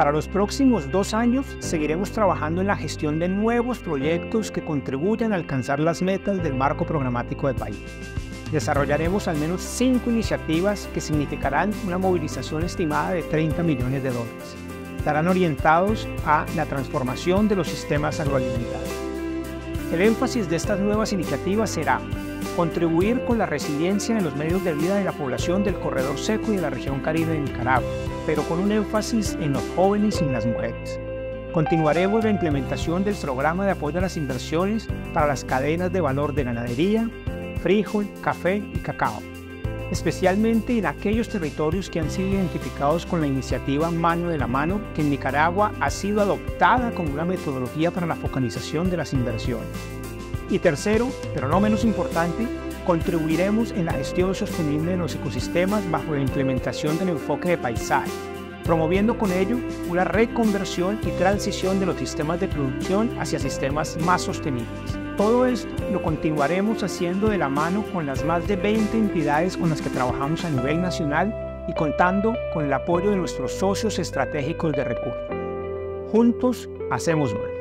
Para los próximos 2 años seguiremos trabajando en la gestión de nuevos proyectos que contribuyan a alcanzar las metas del marco programático del país. Desarrollaremos al menos 5 iniciativas que significarán una movilización estimada de $30 millones. Estarán orientados a la transformación de los sistemas agroalimentarios. El énfasis de estas nuevas iniciativas será contribuir con la resiliencia en los medios de vida de la población del corredor seco y de la región Caribe de Nicaragua, pero con un énfasis en los jóvenes y en las mujeres. Continuaremos la implementación del programa de apoyo a las inversiones para las cadenas de valor de ganadería, frijol, café y cacao, especialmente en aquellos territorios que han sido identificados con la iniciativa Mano de la Mano, que en Nicaragua ha sido adoptada como una metodología para la focalización de las inversiones. Y tercero, pero no menos importante, contribuiremos en la gestión sostenible de los ecosistemas bajo la implementación del enfoque de paisaje, promoviendo con ello una reconversión y transición de los sistemas de producción hacia sistemas más sostenibles. Todo esto lo continuaremos haciendo de la mano con las más de 20 entidades con las que trabajamos a nivel nacional y contando con el apoyo de nuestros socios estratégicos de recursos. Juntos hacemos más.